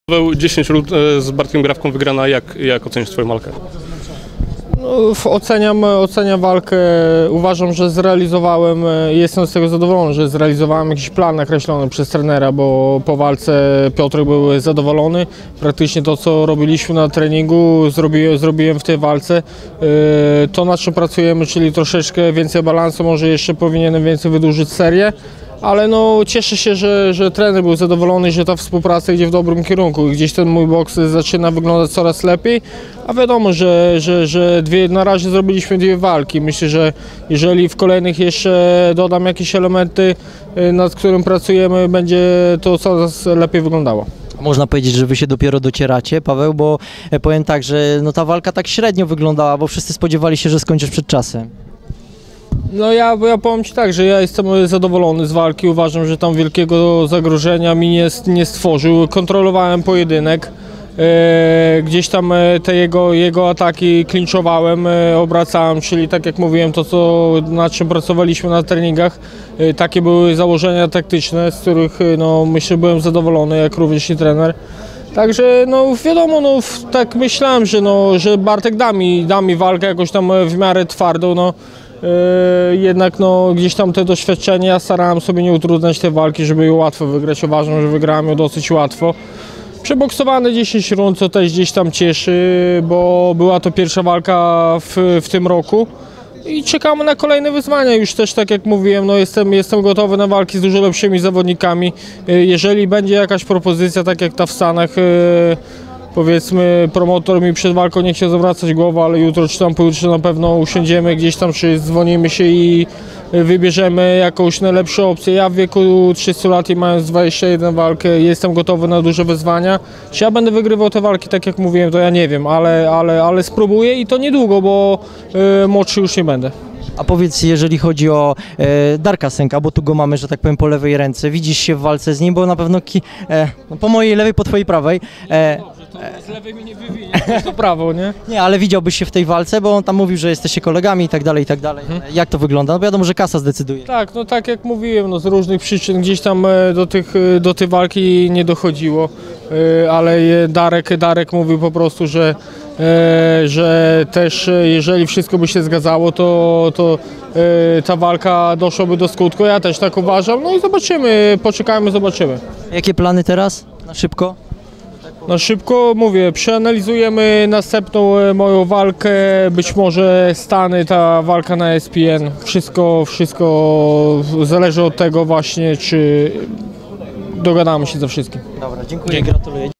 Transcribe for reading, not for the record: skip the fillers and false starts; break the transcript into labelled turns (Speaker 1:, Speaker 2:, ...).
Speaker 1: Paweł, 10 rund z Bartkiem Grawką wygrana, jak ocenisz swoją walkę?
Speaker 2: No, oceniam walkę, uważam, że zrealizowałem, jestem z tego zadowolony, że zrealizowałem jakiś plan nakreślony przez trenera, bo po walce Piotrek był zadowolony. Praktycznie to, co robiliśmy na treningu, zrobiłem w tej walce. To, nad czym pracujemy, czyli troszeczkę więcej balansu, może jeszcze powinienem więcej wydłużyć serię. Ale no, cieszę się, że trener był zadowolony, że ta współpraca idzie w dobrym kierunku. Gdzieś ten mój boks zaczyna wyglądać coraz lepiej, a wiadomo, że na razie zrobiliśmy 2 walki. Myślę, że jeżeli w kolejnych jeszcze dodam jakieś elementy, nad którym pracujemy, będzie to coraz lepiej wyglądało.
Speaker 3: Można powiedzieć, że wy się dopiero docieracie, Paweł, bo powiem tak, że no ta walka tak średnio wyglądała, bo wszyscy spodziewali się, że skończysz przed czasem.
Speaker 2: No ja powiem Ci tak, że ja jestem zadowolony z walki, uważam, że tam wielkiego zagrożenia mi nie stworzył, kontrolowałem pojedynek, gdzieś tam te jego ataki clinchowałem, obracałem, czyli tak jak mówiłem, nad czym pracowaliśmy na treningach, takie były założenia taktyczne, z których no, myślę, byłem zadowolony, jak również i trener. Także no wiadomo, no, tak myślałem, że Bartek da mi walkę jakoś tam w miarę twardą, no. Jednak no, gdzieś tam te doświadczenia, ja starałem sobie nie utrudniać tej walki, żeby ją łatwo wygrać. Uważam, że wygrałem ją dosyć łatwo. Przeboksowane 10 rund, co też gdzieś tam cieszy, bo była to pierwsza walka w tym roku. I czekamy na kolejne wyzwania. Już też tak jak mówiłem, no jestem gotowy na walki z dużo lepszymi zawodnikami. Jeżeli będzie jakaś propozycja, tak jak ta w Stanach, powiedzmy, promotor mi przed walką nie chciał zawracać głowy, ale jutro czy tam pojutrze na pewno usiądziemy gdzieś tam, czy dzwonimy się i wybierzemy jakąś najlepszą opcję. Ja w wieku 30 lat i mając 21 walkę jestem gotowy na duże wyzwania. Czy ja będę wygrywał te walki, tak jak mówiłem, to ja nie wiem, ale spróbuję i to niedługo, bo młodszy już nie będę.
Speaker 3: A powiedz, jeżeli chodzi o Darka Sęka, bo tu go mamy, że tak powiem, po lewej ręce, widzisz się w walce z nim, bo na pewno no, po mojej lewej, po twojej prawej.
Speaker 2: Z lewej mi nie wywinie, to prawo, nie?
Speaker 3: Nie, ale widziałbyś się w tej walce, bo on tam mówił, że jesteście kolegami i tak dalej, i tak dalej. Jak to wygląda? No wiadomo, że kasa zdecyduje.
Speaker 2: Tak, no tak jak mówiłem, no z różnych przyczyn gdzieś tam do tej walki nie dochodziło, ale Darek mówił po prostu, że też jeżeli wszystko by się zgadzało, to ta walka doszłaby do skutku, ja też tak uważam, no i zobaczymy, poczekajmy, zobaczymy.
Speaker 3: Jakie plany teraz? Na szybko?
Speaker 2: Na szybko mówię, przeanalizujemy następną moją walkę, być może Stany, ta walka na ESPN, wszystko zależy od tego właśnie, czy dogadamy się ze wszystkim.
Speaker 3: Dobra, dziękuję, gratuluję.